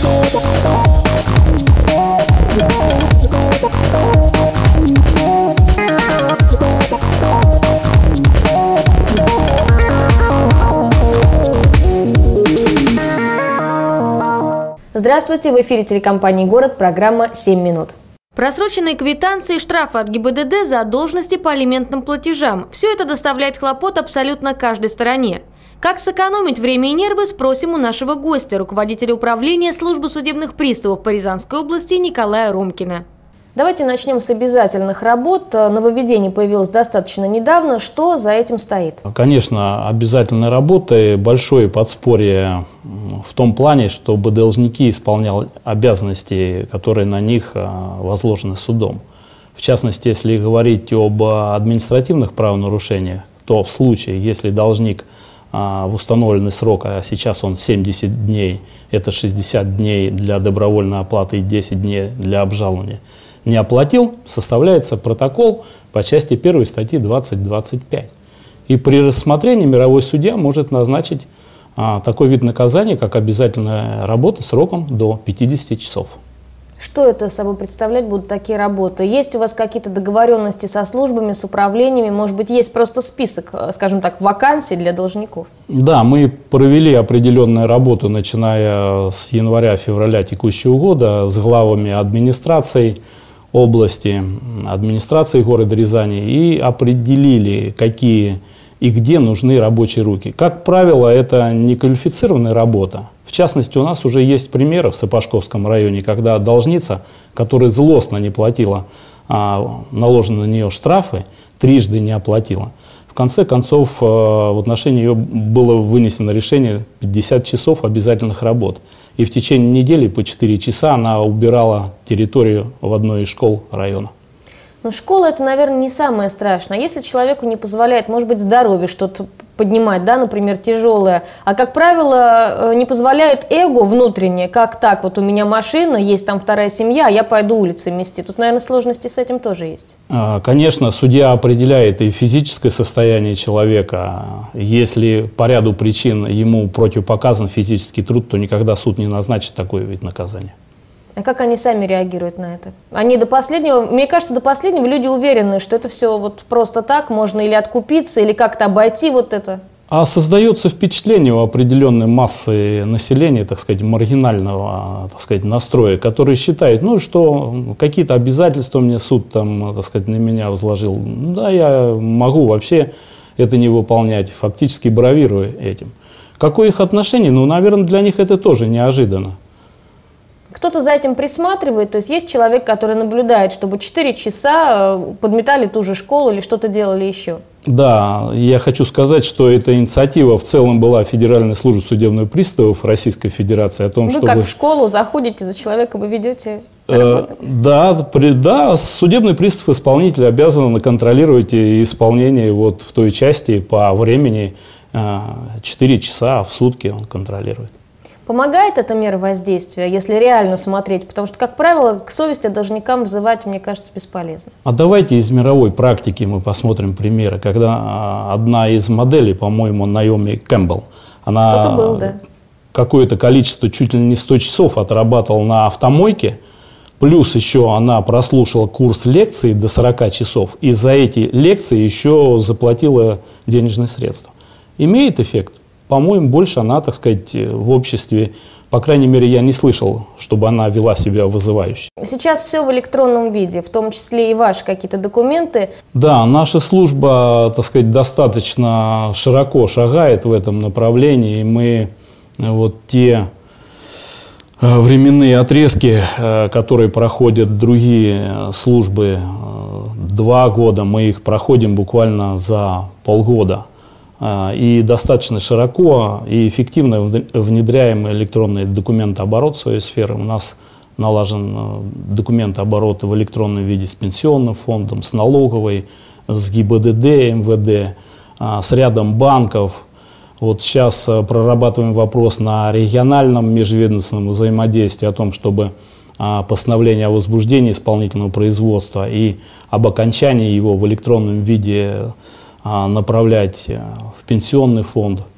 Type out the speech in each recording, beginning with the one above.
Здравствуйте, в эфире телекомпании «Город», программа «7 минут». Просроченные квитанции, штрафы от ГИБДД, задолженности по алиментным платежам – все это доставляет хлопот абсолютно каждой стороне. Как сэкономить время и нервы, спросим у нашего гостя, руководителя управления службы судебных приставов по Рязанской области Николая Ромкина. Давайте начнем с обязательных работ. Нововведение появилось достаточно недавно. Что за этим стоит? Конечно, обязательные работы – большое подспорье в том плане, чтобы должники исполняли обязанности, которые на них возложены судом. В частности, если говорить об административных правонарушениях, то в случае, если должник в установленный срок, а сейчас он 70 дней, это 60 дней для добровольной оплаты и 10 дней для обжалования, не оплатил, составляется протокол по части 1 статьи 20.25. И при рассмотрении мировой судья может назначить такой вид наказания, как обязательная работа сроком до 50 часов. Что это собой представлять будут такие работы? Есть у вас какие-то договоренности со службами, с управлениями? Может быть, есть просто список, скажем так, вакансий для должников? Да, мы провели определенную работу, начиная с января-февраля текущего года, с главами администраций области, администрации города Рязани и определили, какие и где нужны рабочие руки. Как правило, это неквалифицированная работа. В частности, у нас уже есть примеры в Сапожковском районе, когда должница, которая злостно не платила наложенные на нее штрафы, трижды не оплатила. В конце концов, в отношении ее было вынесено решение 50 часов обязательных работ. И в течение недели по 4 часа она убирала территорию в одной из школ района. Ну, школа – это, наверное, не самое страшное. Если человеку не позволяет, может быть, здоровье что-то поднимать, да, например, тяжелое, а, как правило, не позволяет эго внутреннее, как так, вот у меня машина, есть там вторая семья, а я пойду улицы мести. Тут, наверное, сложности с этим тоже есть. Конечно, судья определяет и физическое состояние человека. Если по ряду причин ему противопоказан физический труд, то никогда суд не назначит такой вид наказания. А как они сами реагируют на это? Они до последнего, мне кажется, до последнего люди уверены, что это все вот просто так, можно или откупиться, или как-то обойти вот это. А создается впечатление у определенной массы населения, так сказать, маргинального, так сказать, настроя, которые считают, ну что, какие-то обязательства мне суд там, так сказать, на меня возложил. Да, я могу вообще это не выполнять, фактически бравируя этим. Какое их отношение? Ну, наверное, для них это тоже неожиданно. Кто-то за этим присматривает, то есть есть человек, который наблюдает, чтобы 4 часа подметали ту же школу или что-то делали еще? Да, я хочу сказать, что эта инициатива в целом была Федеральной службы судебных приставов Российской Федерации о том, вы чтобы... как в школу заходите, за человеком вы ведете? Да, судебный пристав-исполнитель обязан контролировать исполнение вот в той части по времени 4 часа в сутки он контролирует. Помогает эта мера воздействия, если реально смотреть? Потому что, как правило, к совести должникам взывать, мне кажется, бесполезно. А давайте из мировой практики мы посмотрим примеры. Когда одна из моделей, по-моему, Наоми Кэмпбелл, она какое-то количество, чуть ли не 100 часов отрабатывала на автомойке, плюс еще она прослушала курс лекций до 40 часов, и за эти лекции еще заплатила денежные средства. Имеет эффект? По-моему, больше она, так сказать, в обществе, по крайней мере, я не слышал, чтобы она вела себя вызывающе. Сейчас все в электронном виде, в том числе и ваши какие-то документы. Да, наша служба, так сказать, достаточно широко шагает в этом направлении. И мы вот те временные отрезки, которые проходят другие службы 2 года, мы их проходим буквально за полгода. И достаточно широко и эффективно внедряем электронный документооборот в свою сферу. У нас налажен документооборот в электронном виде с пенсионным фондом, с налоговой, с ГИБДД, МВД, с рядом банков. Вот сейчас прорабатываем вопрос на региональном межведомственном взаимодействии о том, чтобы постановление о возбуждении исполнительного производства и об окончании его в электронном виде направлять в пенсионный фонд.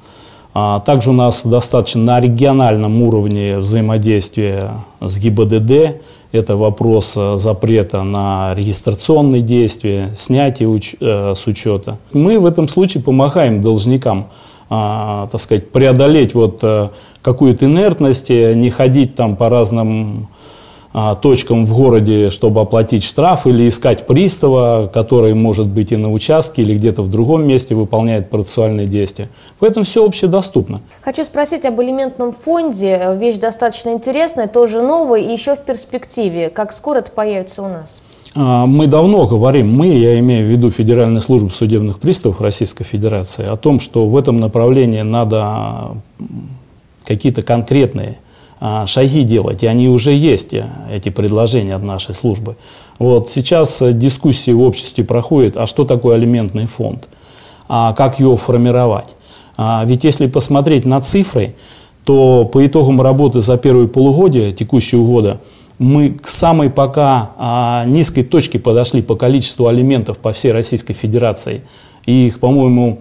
Также у нас достаточно на региональном уровне взаимодействия с ГИБДД. Это вопрос запрета на регистрационные действия, снятие с учета. Мы в этом случае помогаем должникам, так сказать, преодолеть вот какую-то инертность, не ходить там по разным точкам в городе, чтобы оплатить штраф, или искать пристава, который может быть и на участке, или где-то в другом месте выполняет процессуальные действия. Поэтому все общедоступно. Хочу спросить об алиментном фонде. Вещь достаточно интересная, тоже новая и еще в перспективе. Как скоро это появится у нас? Мы давно говорим, я имею в виду Федеральную службу судебных приставов Российской Федерации, о том, что в этом направлении надо какие-то конкретные шаги делать, и они уже есть, эти предложения от нашей службы. Вот сейчас дискуссии в обществе проходят, а что такое алиментный фонд, как его формировать. Ведь если посмотреть на цифры, то по итогам работы за первое полугодие текущего года мы к самой пока низкой точке подошли по количеству алиментов по всей Российской Федерации. И их, по-моему,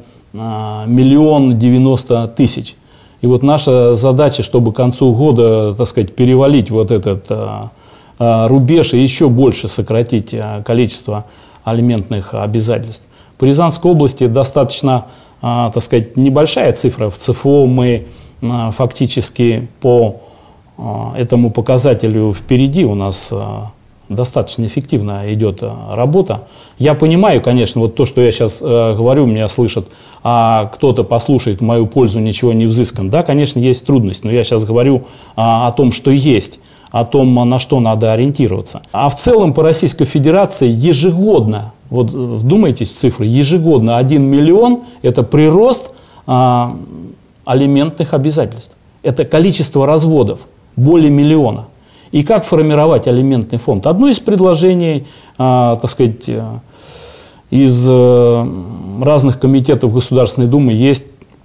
1 090 000. И вот наша задача, чтобы к концу года, так сказать, перевалить вот этот рубеж и еще больше сократить количество алиментных обязательств. По Рязанской области достаточно, так сказать, небольшая цифра. В ЦФО мы фактически по этому показателю впереди, у нас достаточно эффективно идет работа. Я понимаю, конечно, вот то, что я сейчас говорю, меня слышат, а кто-то послушает в мою пользу, ничего не взыскан. Да, конечно, есть трудность, но я сейчас говорю о том, что есть, о том, на что надо ориентироваться. А в целом по Российской Федерации ежегодно, вот вдумайтесь в цифры, ежегодно 1 миллион – это прирост алиментных обязательств. Это количество разводов, более миллиона. И как формировать алиментный фонд? Одно из предложений, так сказать, из разных комитетов Государственной Думы есть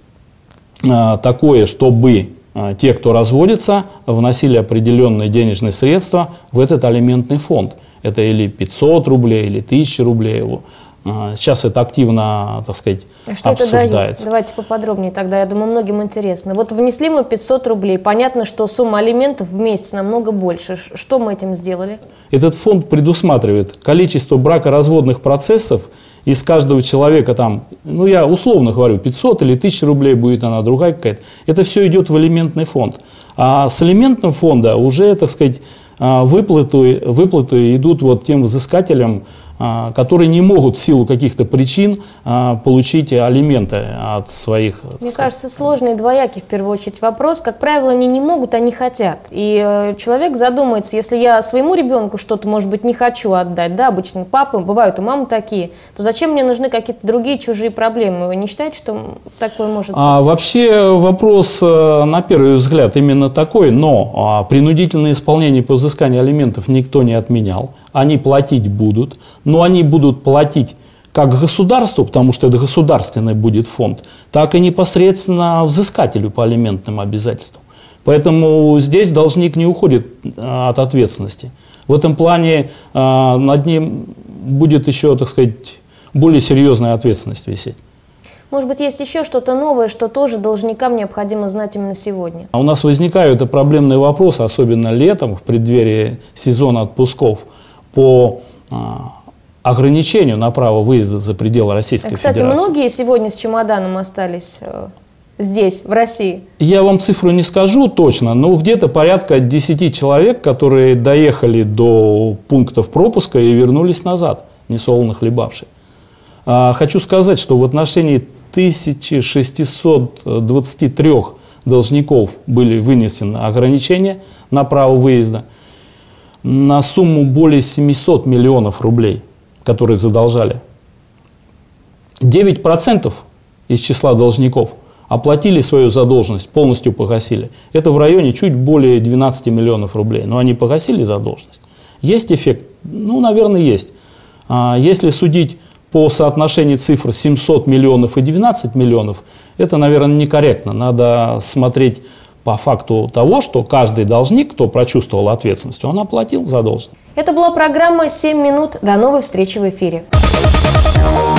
такое, чтобы те, кто разводится, вносили определенные денежные средства в этот алиментный фонд. Это или 500 рублей, или 1000 рублей. Сейчас это активно, так сказать, что обсуждается. Это дает? Давайте поподробнее тогда, я думаю, многим интересно. Вот внесли мы 500 рублей, понятно, что сумма алиментов в месяц намного больше. Что мы этим сделали? Этот фонд предусматривает количество бракоразводных процессов, из каждого человека там, ну я условно говорю, 500 или 1000 рублей будет она, другая какая-то. Это все идет в алиментный фонд. А с алиментного фонда уже, так сказать, выплаты идут вот тем взыскателям, которые не могут в силу каких-то причин получить алименты от своих. Мне кажется, сложный и двоякий в первую очередь вопрос. Как правило, они не могут, они хотят. И человек задумается, если я своему ребенку что-то, может быть, не хочу отдать, да, обычно папы, бывают у мамы такие, то зачем мне нужны какие-то другие чужие проблемы? Вы не считаете, что такое может быть? Вообще вопрос, на первый взгляд, именно такой, но принудительное исполнение по взысканию алиментов никто не отменял. Они платить будут, но они будут платить как государству, потому что это государственный будет фонд, так и непосредственно взыскателю по алиментным обязательствам. Поэтому здесь должник не уходит от ответственности. В этом плане над ним будет еще, так сказать, более серьезная ответственность висеть. Может быть, есть еще что-то новое, что тоже должникам необходимо знать именно сегодня? У нас возникают проблемные вопросы, особенно летом, в преддверии сезона отпусков, по ограничению на право выезда за пределы Российской Федерации. Кстати, многие сегодня с чемоданом остались здесь, в России? Я вам цифру не скажу точно, но где-то порядка 10 человек, которые доехали до пунктов пропуска и вернулись назад, несолоно хлебавшие. Хочу сказать, что в отношении 1623 должников были вынесены ограничения на право выезда на сумму более 700 миллионов рублей, которые задолжали. 9% из числа должников оплатили свою задолженность, полностью погасили. Это в районе чуть более 12 миллионов рублей. Но они погасили задолженность. Есть эффект? Ну, наверное, есть. Если судить по соотношению цифр 700 миллионов и 12 миллионов, это, наверное, некорректно. Надо смотреть по факту того, что каждый должник, кто прочувствовал ответственность, он оплатил задолженность. Это была программа «7 минут». До новой встречи в эфире.